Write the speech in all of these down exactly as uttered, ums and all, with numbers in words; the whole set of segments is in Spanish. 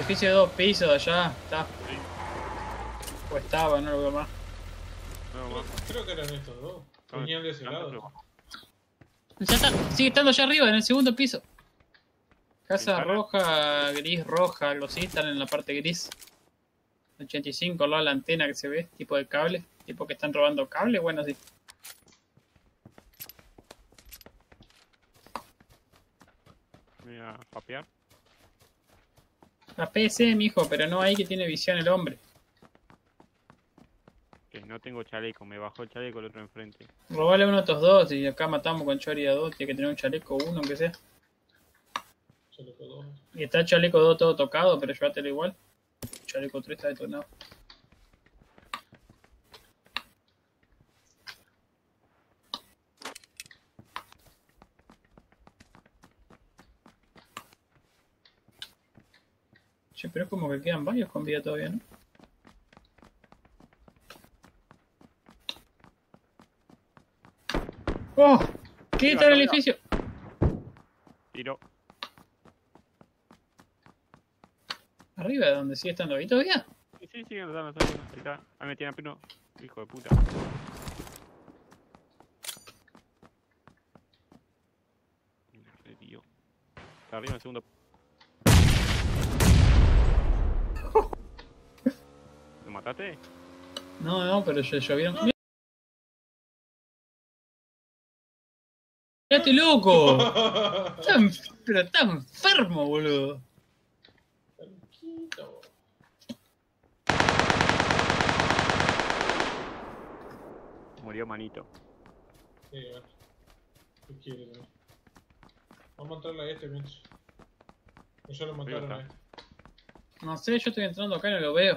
edificio de dos pisos de allá, está. Sí. O estaba, no lo veo más. No, más. Creo que eran estos dos. Venían de ese lado. Ya está, sigue estando allá arriba, en el segundo piso. Casa ¿Ventana? roja, gris, roja, algo así, están en la parte gris. ochenta y cinco, al lado de la antena que se ve, tipo de cable. Tipo que están robando cable, bueno, sí. Voy a papear. La P C, mijo, pero no hay que tiene visión el hombre. Que no tengo chaleco, me bajó el chaleco el otro enfrente. Robale uno de estos dos y acá matamos con Chori a dos, tiene que tener un chaleco uno, aunque sea. Chaleco dos. Y está el chaleco dos todo tocado, pero llévatelo igual. El chaleco tres está detonado. Che, pero es como que quedan varios con vida todavía, ¿no? ¡Oh! ¿Qué está en el edificio? Tiro. Arriba, de donde sigue estando ahí todavía. Sí, sí, sí, no está, no está, ahí está. Ahí me tiene a pino. Hijo de puta. Me revió. Está arriba en el segundo. ¿Lo mataste? No, no, pero ya llovieron. ¡Mirate loco! Está enf- pero está enfermo, boludo. Tranquilo. Murió manito. Sí, bueno. ¿Qué quiere, no? Vamos a entrarle a este, mientras. O ya lo mataron a este. No sé, yo estoy entrando acá y no lo veo.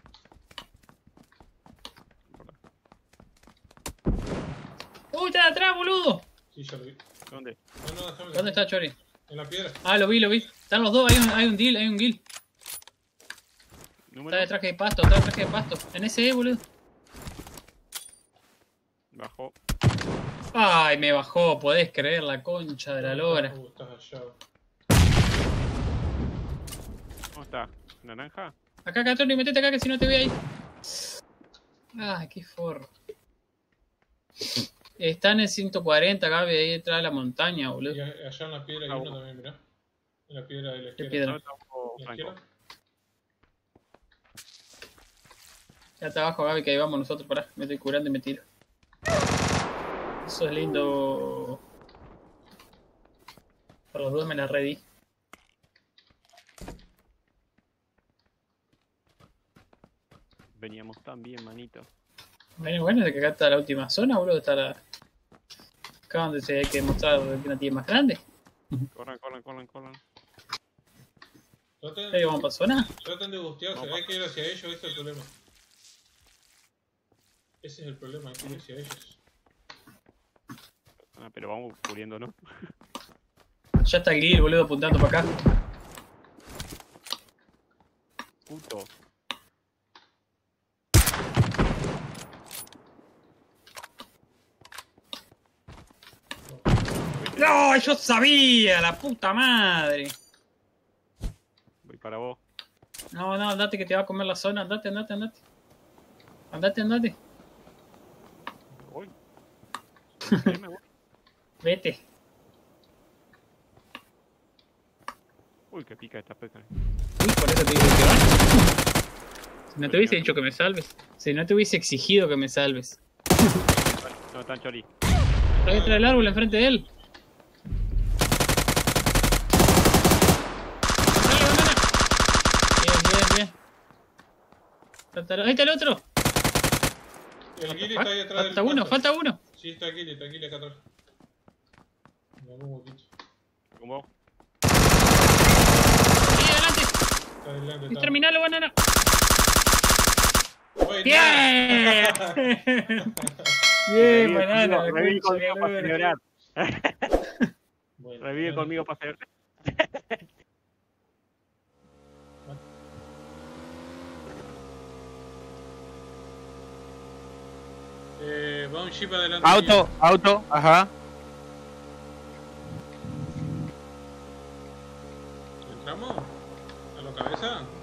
¡Uy, está de atrás, boludo! Sí, ya lo vi. ¿Dónde? No, no, déjame. ¿Dónde está Chori? En la piedra. Ah, lo vi, lo vi. Están los dos, hay un, hay un deal, hay un guild. ¿Número? Está de traje de pasto, está de traje de pasto. En ese, eh, boludo. Bajó. Ay, me bajó, podés creer la concha de la lora. Uh, estás allá. ¿Cómo está? ¿Naranja? Acá, acá, Tony, metete acá que si no te ve ahí. Ay, qué forro. Está en el ciento cuarenta, Gaby, ahí detrás de la montaña, boludo. Y a- allá en la piedra hay uno también, mirá. En la piedra de la ¿Qué izquierda. piedra? No, tampoco ¿La Franco. izquierda? Ya está abajo, Gaby, que ahí vamos nosotros, pará. Me estoy curando y me tiro. Eso es lindo. Por los dos me la redí. Veníamos tan bien, manito. Bueno, bueno, de que acá está la última zona, boludo. Está la... Acá donde se hay que mostrar una tía más grande. Corran, corran, corran, corran. Traten, Ahí vamos para zona. traten de bustearse, Vamos. hay que ir hacia ellos, ese es el problema. Ese es el problema, hay que ir hacia ellos. Ah, pero vamos cubriendo, ¿no? Ya está el guild, boludo, apuntando para acá. Puto. ¡No! ¡Yo sabía! ¡La puta madre! Voy para vos. No, no, andate que te va a comer la zona. Andate, andate, andate. Andate, andate. Voy. Sí, me voy. Vete. Uy, qué pica esta peca. Uy, por eso te digo que vas. Si no te hubiese dicho que me salves. Si no te hubiese exigido que me salves. No, tan chori. Está detrás del árbol enfrente de él. Dale, banana. Bien, bien, bien. Falta- Ahí está el otro. El Gilly está ahí atrás del Falta uno, pasto. falta uno. Sí, está Gilly, está Gilly acá atrás. Me hago un huequito. Con vos. Ahí adelante. Está adelante, Y está. terminalo, banana. Bueno. ¡Bien! Bien, banana. la Revive concha de conmigo la para lora. celebrar. Bueno, Revive bueno. conmigo para celebrar. Eh, va un jeep adelante. Auto, auto, ajá. ¿Entramos? ¿A la cabeza?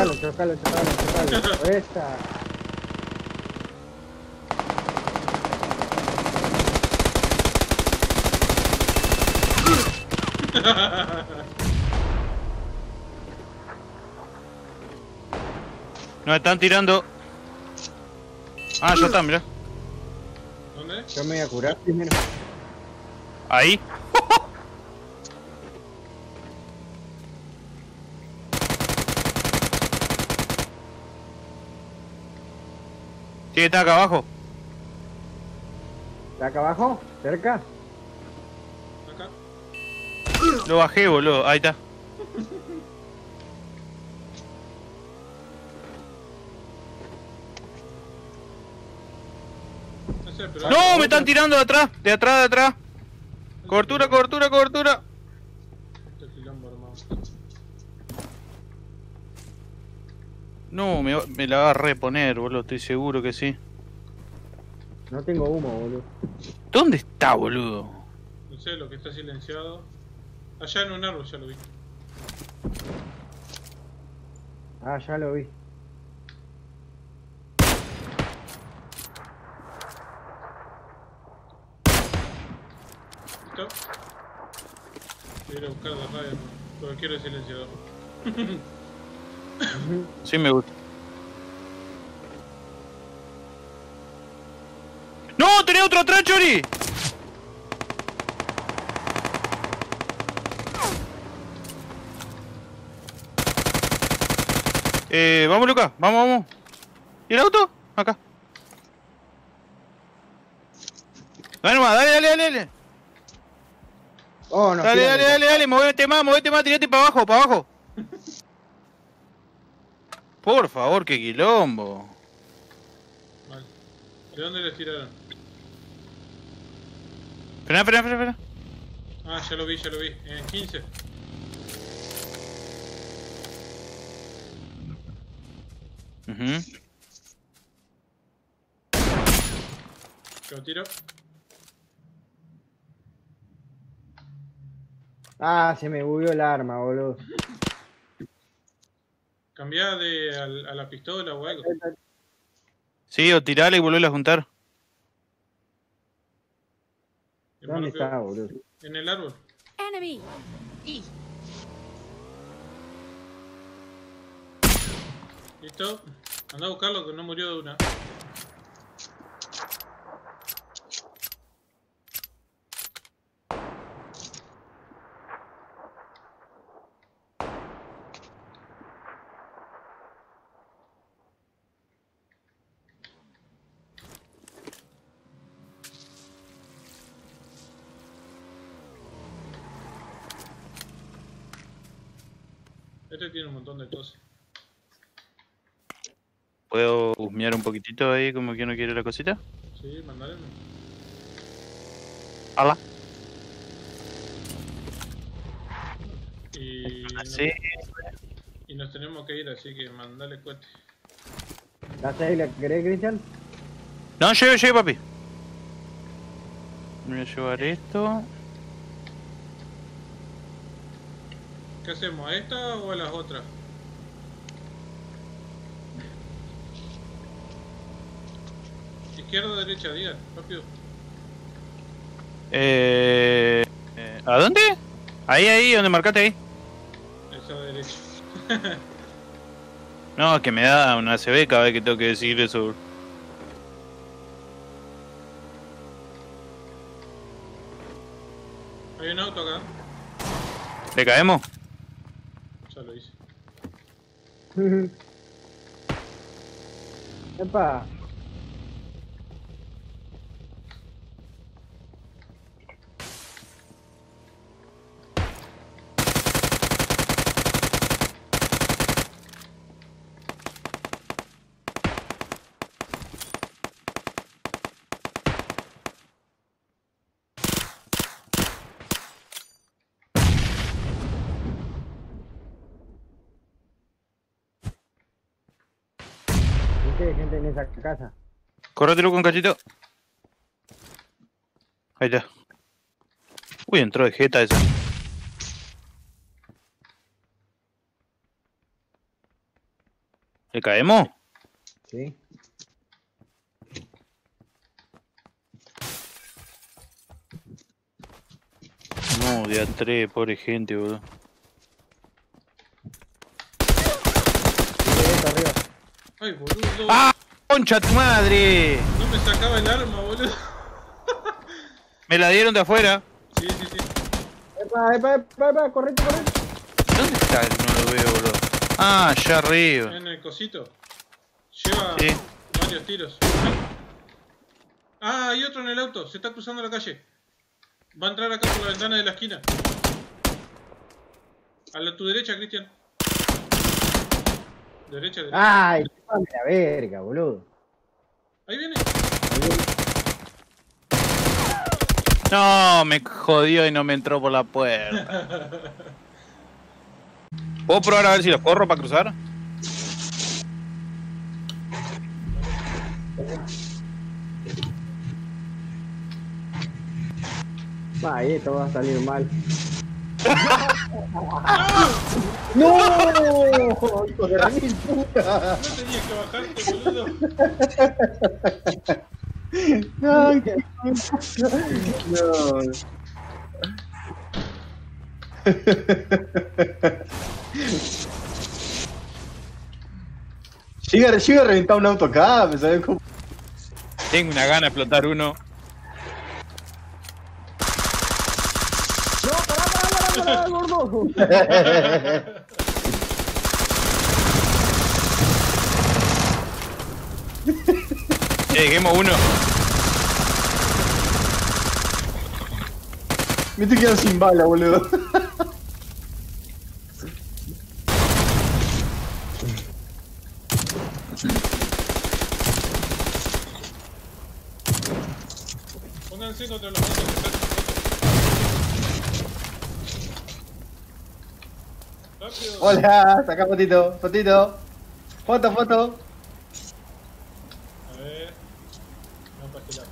Chocalo, chocalo, chocalo, chocalo. Esta. Nos están tirando. Ah, ya están, mirá. ¿Dónde? Yo me voy a curar primero. Ahí. Sí, está acá abajo. ¿Está acá abajo? ¿Cerca? Acá. Lo bajé, boludo. Ahí está. No sé, pero... No, me están tirando de atrás. De atrás, de atrás. Cobertura, cobertura, cobertura. Este quilombo, hermano. No, me, va- me la va a reponer, boludo. Estoy seguro que sí. No tengo humo, boludo. ¿Dónde está, boludo? No sé, lo que está silenciado. Allá en un árbol ya lo vi. Ah, ya lo vi. ¿Listo? Voy a ir a buscar la radio, porque quiero el silenciador. Sí, me gusta. ¡No! ¡Tenés otro atrás, Chori! Eh, vamos, Lucas. Vamos, vamos. ¿Y el auto? Acá. Dale nomás, dale, dale, dale, dale. Oh, no. Dale, dale, dale, dale, movete más, movete más, tirate para abajo, para abajo. Por favor, qué quilombo. Vale. ¿De dónde les tiraron? Frena, frena, frena, frena. Ah, ya lo vi, ya lo vi. En quince. Ujú. Lo tiro. Ah, se me bugueó el arma, boludo. Cambiá de al- a la pistola o algo. Sí, o tirale y volverla a juntar. ¿Dónde Hermano, que- está, boludo? En el árbol. Enemy. ¿Listo? Anda a buscarlo que no murió de una. Este tiene un montón de cosas. ¿Puedo husmear un poquitito ahí como que no quiere la cosita? Sí, mandale. Hola. Y, Sí. y nos tenemos que ir, así que mandale cohete. ¿La seis la querés, Cristian? No, lleve, lleve, papi. Voy a llevar esto. ¿Qué hacemos? ¿A esta o a las otras? Izquierda o derecha, digan, rápido. Eh, eh, ¿A dónde? Ahí, ahí, donde marcaste ahí. Esa derecha. No, es que me da una C B cada vez que tengo que decir eso. Hay un auto acá. ¿Le caemos? Ya lo hice. Epa. ¿Viste hay gente en esa casa? Corrátelo con cachito. Ahí está. Uy, entró de jeta esa. ¿Le caemos? Sí. No, de a tres, pobre gente, boludo. Derecho, arriba. Ay, boludo. ¡Ah! ¡Concha tu madre! No me sacaba el arma, boludo. Me la dieron de afuera. Sí, sí, sí. Epa, epa, epa, epa, correte, correte. ¿Dónde está? No lo veo, boludo. Ah, allá arriba. En el cosito. Lleva Sí. varios tiros. Ah, hay otro en el auto. Se está cruzando la calle. Va a entrar acá por la ventana de la esquina. A la, tu derecha, Cristian. Derecha, derecha. Ay, chúpame la verga, boludo. Ahí viene. No, me jodió y no me entró por la puerta. ¿Puedo probar a ver si los corro para cruzar? Ahí esto va a salir mal. ¡No! ¡Hijo de mil puta! No tenías que bajarte, boludo. No, qué no. Llega, llega a reventar un auto acá, ¿me sabes cómo? Tengo una gana de explotar uno. No, pará, pará, pará, pará, gordo. Eh, dejemos uno. Me estoy quedando sin bala, boludo. Pónganse contra los autos que están. Rápido. Hola, saca fotito, fotito. Foto, foto. A ver. No, para este lado.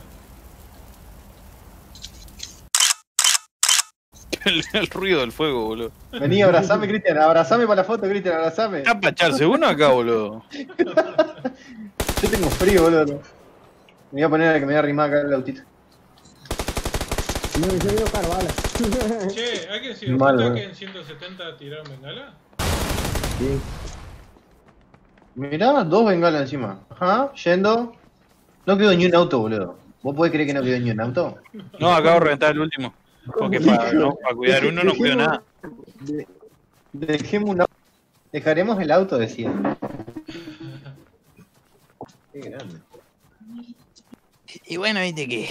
Ahí está. El, el ruido del fuego, boludo. Vení, abrazame, Cristian, abrazame para la foto, Cristian, abrazame. ¿Está para echarse uno acá, boludo? Yo tengo frío, boludo. Me voy a poner a que me voy a arrimar acá el autito. No, yo quiero carvala. Che, ¿alguien se dio Mal, cuenta boludo. que en ciento setenta tiraron bengala? Sí. Mirá, dos bengalas encima. Ajá, yendo. No quedó ni un auto, boludo. ¿Vos podés creer que no quedó ni un auto? No, acabo de reventar el último. Porque para, no, para cuidar uno no cuido nada. De- Dejemos un auto. Dejaremos el auto, decía. Qué grande. Y bueno, viste que...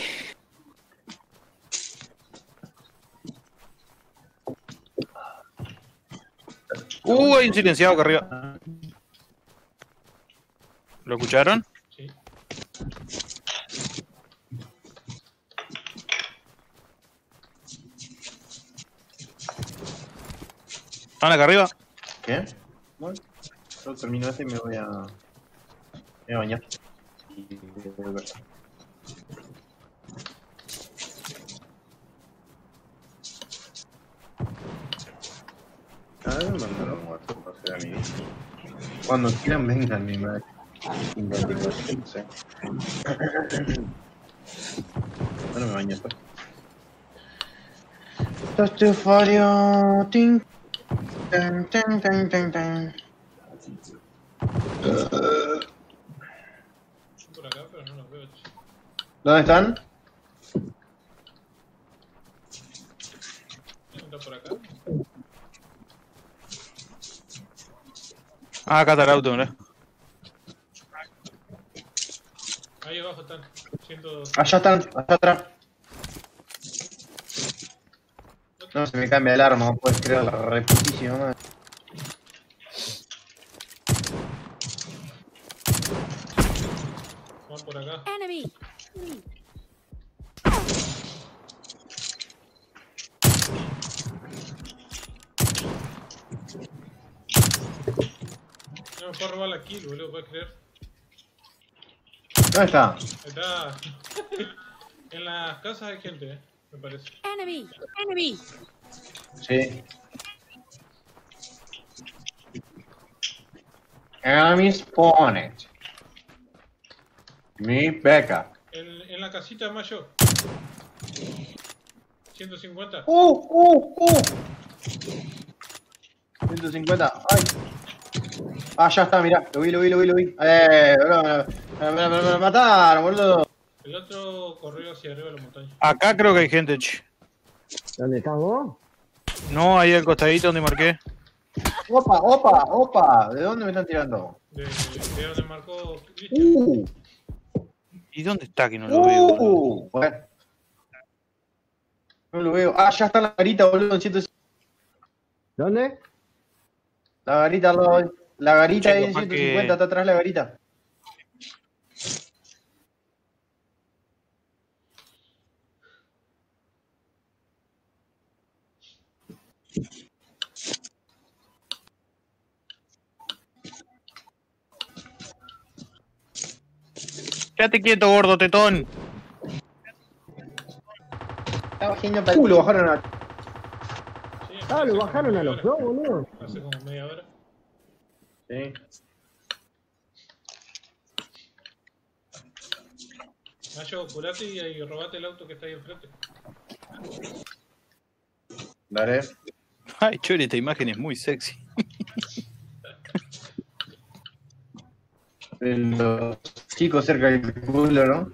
Uh, hay un silenciado acá arriba. ¿Lo escucharon? Sí. ¿Están acá arriba? ¿Qué? Bueno, yo termino este y me voy a. Me voy a bañar. Y voy a volver. A ver, me mandaron muertos para hacer amiguitos. Cuando quieran, vengan, mi madre. cincuenta y cuatro, no sé. Bueno, me baño después. Tastefario, ting. Tan, tan, tan, tan, tan. Son por acá, pero no los veo. che. ¿Dónde están? ¿Está por acá? Ah, acá está el auto, mirá. Ahí abajo están. ciento... Allá están, allá atrás. No, se me cambia el arma, no puedes creer la reputísima madre. Van por acá. Enemy! No me puedo robar la kill, boludo, ¿puedes creer? ¿Dónde está? Ahí está. En las casas hay gente, eh, me parece. Enemy! Enemy! Sí. Enemy spawned. Mi beca. En, en la casita, Mayo. ciento cincuenta. Uh, uh, uh. ciento cincuenta. Ay. Ah, ya está, mirá. Lo vi, lo vi, lo vi, lo vi. Eh, bro, me, me, me, me, me mataron, boludo. El otro corrió hacia arriba de la montaña. Acá creo que hay gente, che. ¿Dónde estás vos? No, ahí al costadito donde marqué. Opa, opa, opa. ¿De dónde me están tirando? De, de donde marcó Cristian. Uh, ¿Y dónde está que no lo veo? boludo? uh. Bueno. No lo veo. Ah, ya está la garita, boludo. En ciento cincuenta. ¿Dónde? La garita, al lado, la garita Che, ahí en capaz ciento que- cincuenta, está atrás la garita. Quédate quieto, gordo tetón. Estaba haciendo para el culo, bajaron a... Sí, Ah, hace lo como bajaron a media los hora. dos, boludo. Hace como media hora. Sí. Mayo, curate y, y robate el auto que está ahí enfrente. Dale. Ay, Chori, esta imagen es muy sexy. Los chicos cerca del culo, ¿no?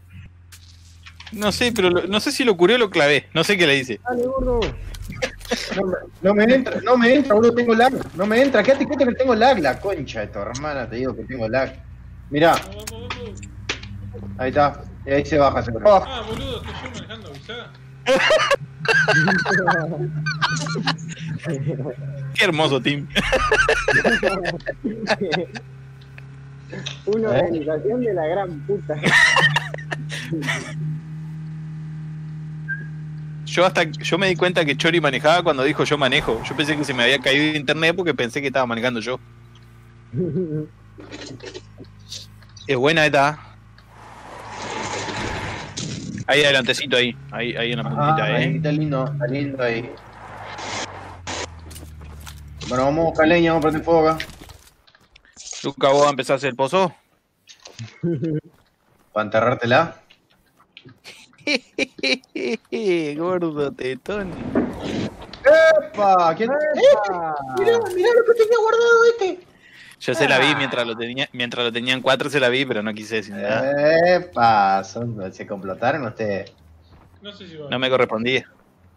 No sé, pero lo- no sé si lo curé o lo clavé. No sé qué le hice. Dale, gordo. No me, no me entra, no me entra, boludo, tengo lag. No me entra, quédate quieto que tengo lag, la concha de tu hermana, te digo que tengo lag. Mirá, Vamos, vamos, vamos. ahí está. Y ahí se baja, se baja. Ah, boludo, estoy yo manejando, avisá. Qué hermoso team. Una organización de la gran puta. Yo hasta yo me di cuenta que Chori manejaba cuando dijo yo manejo. Yo pensé que se me había caído internet porque pensé que estaba manejando yo. Es buena esta. Ahí adelantecito ahí, ahí, ahí en la Ah, puntita, ahí eh. está lindo, está lindo ahí. Bueno, vamos a buscar leña, vamos a prender fuego acá. Luca, vos empezás a hacer el pozo. Para enterrártela. Gordo tetón. ¡Epa! ¿Quién? ¡Epa! Mirá, mirá lo que tenía guardado este. Yo se la vi mientras lo tenía, mientras lo tenían cuatro se la vi, pero no quise decir nada. ¡Epa! Son- se complotaron ustedes. No sé si va. No me correspondía.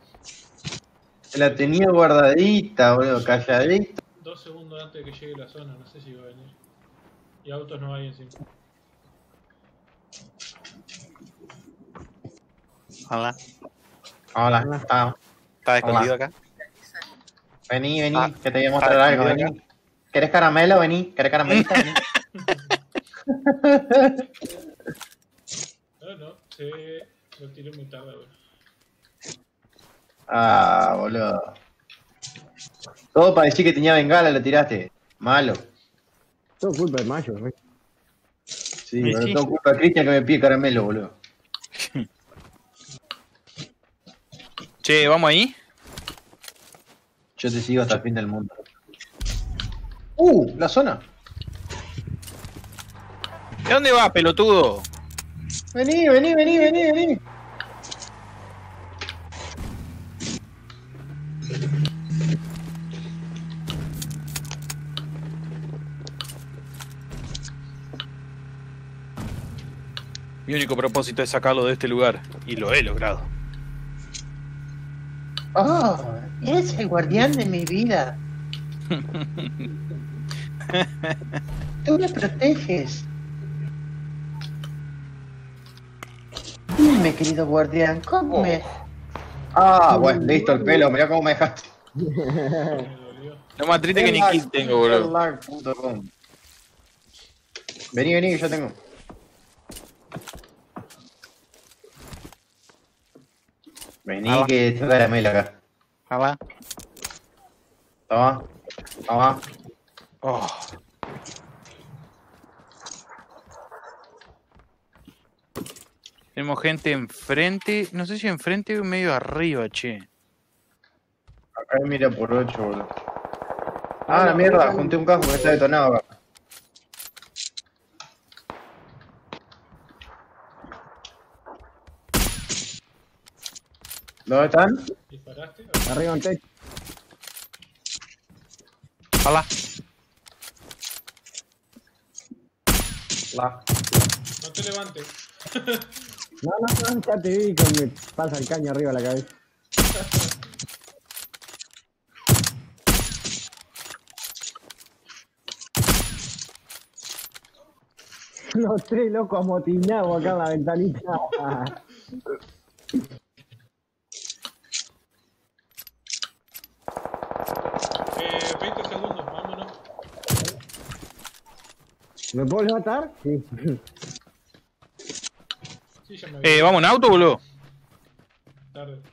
La tenía guardadita, boludo, calladita. Dos segundos antes de que llegue la zona, no sé si va a venir. Y autos no hay encima. Hola. Hola, Hola. ah, ¿Estás escondido acá? vení, vení, Ah, que te voy a mostrar ah, algo, mira vení. ¿Querés caramelo? Vení, ¿querés caramelita? Vení. No, no, se lo tiré muy tarde, boludo. Ah, boludo. Todo para decir que tenía bengala, lo tiraste. Malo. Todo culpa de Mayo, ¿eh? Sí, Y boludo, sí. todo culpa de Cristian que me pide caramelo, boludo. Che, ¿vamos ahí? Yo te sigo hasta el fin del mundo. ¡Uh! La zona. ¿De dónde vas, pelotudo? Vení, vení, vení, vení, vení. Mi único propósito es sacarlo de este lugar, y lo he logrado. Oh, eres el guardián de mi vida. Tú me proteges. Dime, querido guardián, ¿cómo me...? Ah, bueno, listo el pelo, mirá cómo me dejaste. Me dolió. Lo más triste que ni kill tengo, boludo. lag punto com. Vení, vení, que yo tengo. Vení, Ah, va. que tengo caramelo acá. Ah, va. Toma, toma. Oh. Tenemos gente enfrente, no sé si enfrente o medio arriba, che. Acá mira por ocho, boludo. Ah, la mierda, junté un casco que está detonado acá. ¿Dónde están? ¿Disparaste? Arriba en techo. Hola. La. No te levantes. No, no, no, ya te vi con me pasa el caño arriba de la cabeza. Los tres locos amotinados acá en la ventanita. Eh, veinte segundos, vámonos. ¿Me puedo levantar? Sí. Sí, ya me vi. Eh, ¿vamos en auto, boludo? Tarde.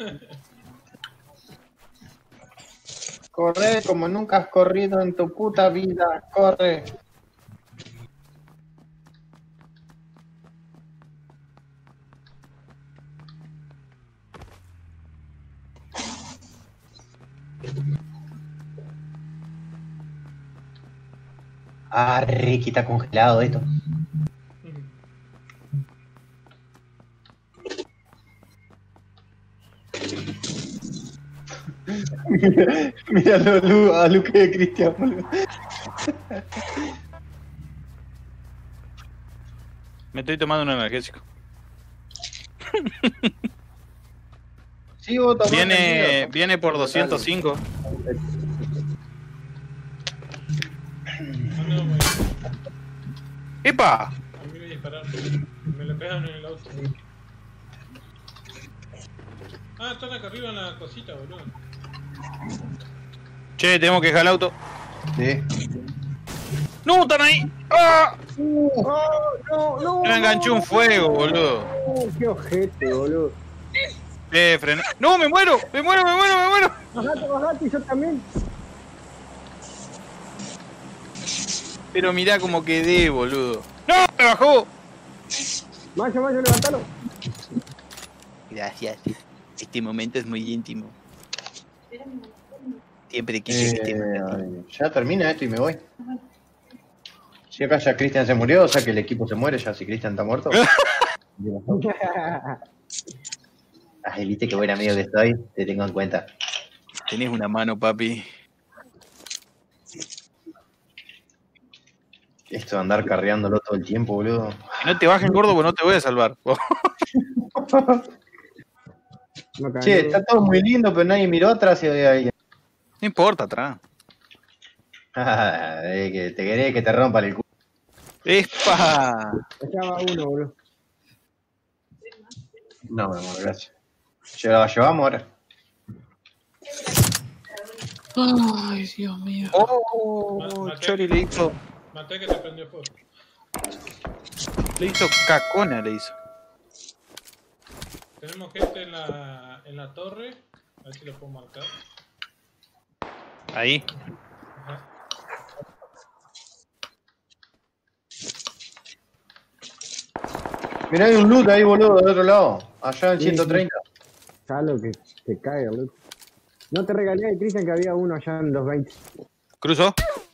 Corre como nunca has corrido en tu puta vida. Corre. Ah, Ricky, está congelado esto. Mira, mira a, Lu, a Luque de Cristian, boludo. Me estoy tomando un energético. Sí, vos tomás Viene, el viene por doscientos cinco. Ah, no, güey. ¡Epa! A mí me dispararon. Me le pegaron en el auto. Ah, están acá arriba en la cosita, boludo. Che, tenemos que dejar el auto. Sí. ¡No, están ahí! ¡Ah! Oh, no, no. Me enganché un fuego, boludo. Oh, qué ojete, boludo. Eh, frené. ¡No, me muero! ¡Me muero, me muero, me muero! Bajate, bajate, yo también. Pero mirá cómo quedé, boludo. ¡No! ¡Me bajó! Mayo, Mayo, levantalo. Gracias. Este momento es muy íntimo. Siempre quise que esté muy íntimo. Eh, ya termina esto y me voy. Si acá ya Cristian se murió, o sea que el equipo se muere ya si Cristian está muerto. Ay, viste que buen amigo que estoy, te tengo en cuenta. Tenés una mano, papi. Esto de andar carreándolo todo el tiempo, boludo. Si no te bajen, gordo, pues no te voy a salvar. No, cagó. Che, está todo muy lindo, pero nadie miró atrás y había alguien. No importa, atrás. Ah, eh, que te querés que te rompan el culo. ¡Espa! Allá va uno, boludo. No, mi amor, gracias. ¿Ya la llevamos ahora? Ay, Dios mío. Oh, Chori le hizo, Maté que te prendió fuego. le hizo cacona, le hizo. Tenemos gente en la, en la torre. A ver si lo puedo marcar. Ahí. Ajá. Mirá, hay un loot ahí, boludo, del otro lado. Allá en Sí, ciento treinta. Salo que te cae, boludo. No te regalé, Cristian, que había uno allá en doscientos veinte. Cruzo.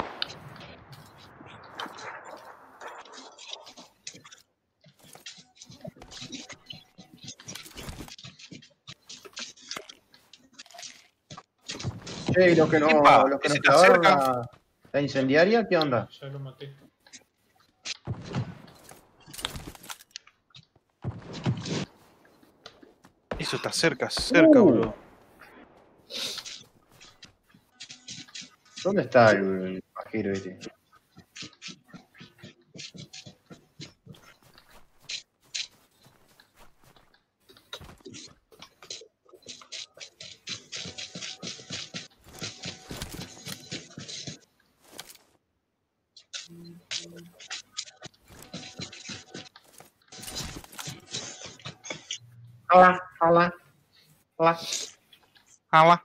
Che, ¿y los que no, Epa, los que ese nos está clavaron cerca. la, la incendiaria? ¿Qué onda? Ya lo maté. Eso está cerca, cerca, Uh. boludo. ¿Dónde está el, el pajero este? Hola, hola, hola. Hola.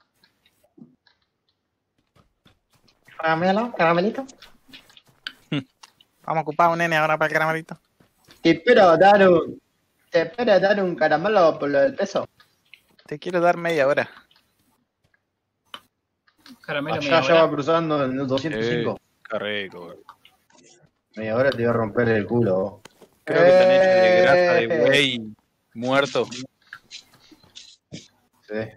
Caramelo, caramelito. Vamos a ocupar un nene ahora para el caramelito. Te espero dar un, te espero dar un caramelo por lo del peso. Te quiero dar media hora. Caramelo Allá media ya hora. va cruzando en el doscientos cinco. Eh, qué rico, boludo. Media hora te voy a romper el culo. vos. Creo que están hechos de Eh. grasa de buey muerto. Sí.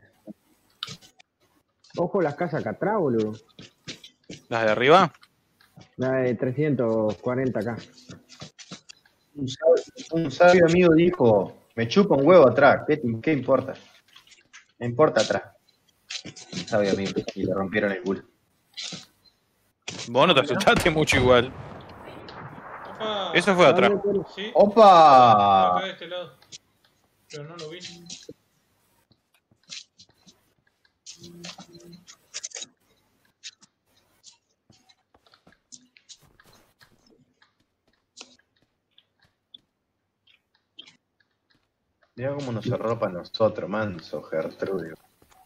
Ojo las casas acá atrás, boludo. ¿Las de arriba? La de trescientos cuarenta acá. Un sabio, un sabio amigo dijo, me chupa un huevo atrás, ¿qué, te- qué importa? Me importa atrás. Un sabio amigo, y le rompieron el culo. Vos no te asustaste mucho igual. Opa. Eso fue atrás. Sí, ¡Opa! acá de este lado. Pero no lo vi. Mira cómo nos arropa a nosotros, manso, Gertrudio.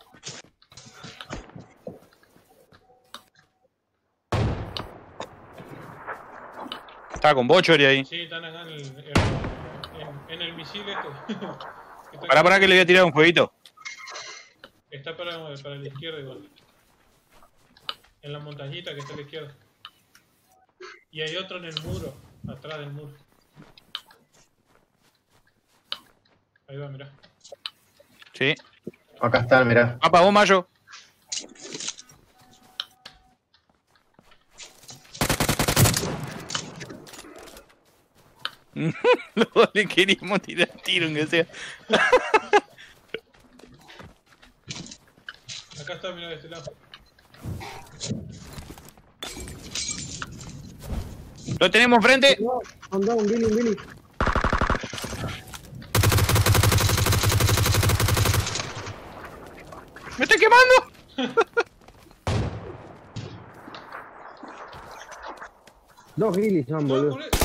Estaba con vos, Chori, ahí. Sí, están acá en el, en, en el misil este. Está Pará, pará que le voy a tirar un fueguito. Está para, para la izquierda igual. En la montañita que está a la izquierda. Y hay otro en el muro, atrás del muro. Ahí va, mirá. Sí. Acá están, mirá. Mapa, vos, Mayo. Los dos le queríamos tirar tiro, aunque sea. Acá está, mirá de este lado. Lo tenemos frente. No, son dos, un Billy, un Billy. ¡Me está quemando! Dos Billy son, No, boludo. por ahí.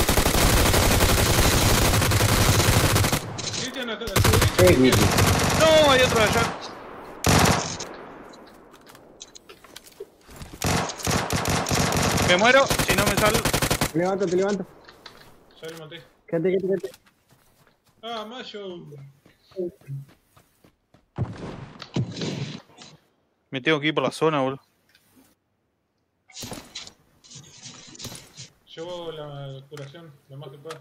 Cristian, a tu a tu derecha. Eh, Guille. No, hay otro allá. Me muero, si no me salgo. Te levanto, te levanto. Ya lo maté. Quédate, quédate, quédate. Ah, Mayo. Me tengo que ir por la zona, boludo. Llevo la curación, lo más que pueda.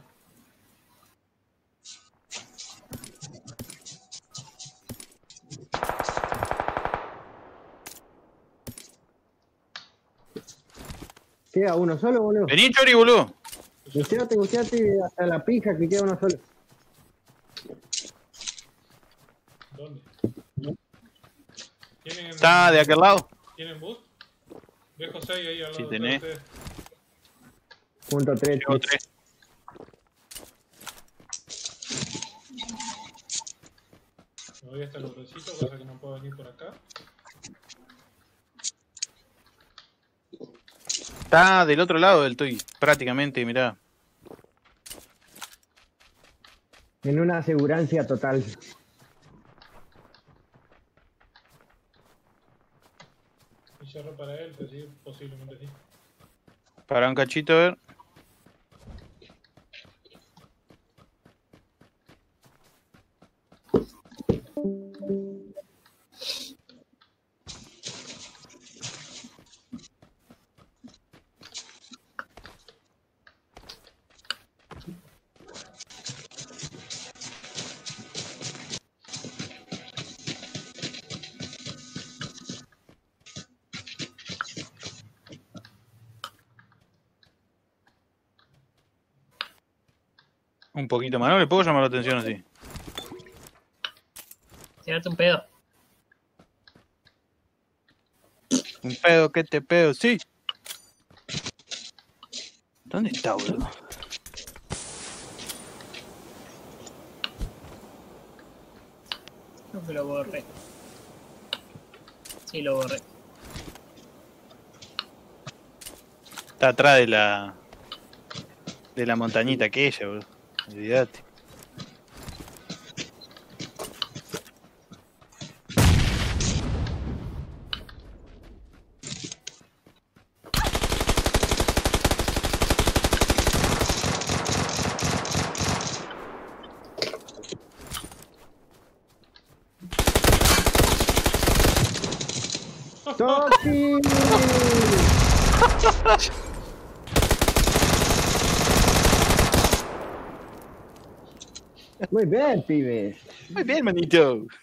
Queda uno solo, boludo. Vení, Chori, boludo. Gusteate, gusteate hasta la pija que queda uno solo. ¿Dónde? ¿Tienen, Está de aquel lado. ¿Tienen boost? Dejo seis ahí al lado Sí, de tenés. ustedes. Punto tres. Llevo tres. Me voy hasta el botecito, cosa que no puedo venir por acá. Está del otro lado del Toy, prácticamente, mirá. En una asegurancia total. Y cerro para él, pues sí, posiblemente sí. Para un cachito, a ver. Un poquito más, ¿no le puedo llamar la atención así? Tirate un pedo. Un pedo, ¿qué te pedo? Sí. ¿Dónde está, boludo? Creo que lo borré. Sí, lo borré. Está atrás de la... de la montañita aquella, boludo. Olvídate. ¡Toki! Muy bien, pibes. Muy bien, manito.